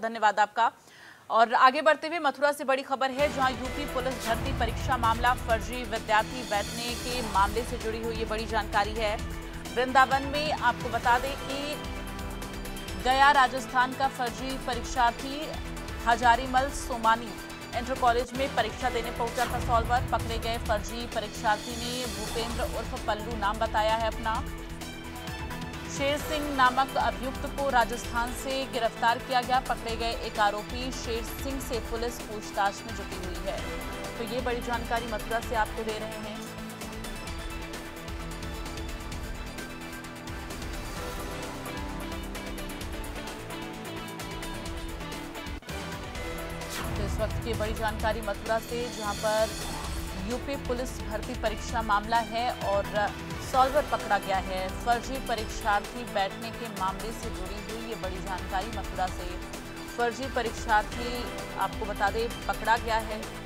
धन्यवाद आपका। और आगे बढ़ते हुए मथुरा से बड़ी खबर है, जहां यूपी पुलिस भर्ती परीक्षा मामला फर्जी विद्यार्थी बैठने के मामले से जुड़ी हुई ये बड़ी जानकारी है। वृंदावन में आपको बता दें कि गया राजस्थान का फर्जी परीक्षार्थी हजारीमल सोमानी इंटर कॉलेज में परीक्षा देने पहुंचा था सॉल्वर। पकड़े गए फर्जी परीक्षार्थी ने भूपेंद्र उर्फ पल्लू नाम बताया है अपना। शेर सिंह नामक अभियुक्त को राजस्थान से गिरफ्तार किया गया। पकड़े गए एक आरोपी शेर सिंह से पुलिस पूछताछ में जुटी हुई है। तो ये बड़ी जानकारी मथुरा से आपको दे रहे हैं। तो इस वक्त की बड़ी जानकारी मथुरा से, जहां पर यूपी पुलिस भर्ती परीक्षा मामला है और सॉल्वर पकड़ा गया है। फर्जी परीक्षार्थी बैठने के मामले से जुड़ी हुई ये बड़ी जानकारी मथुरा से। फर्जी परीक्षार्थी आपको बता दें पकड़ा गया है।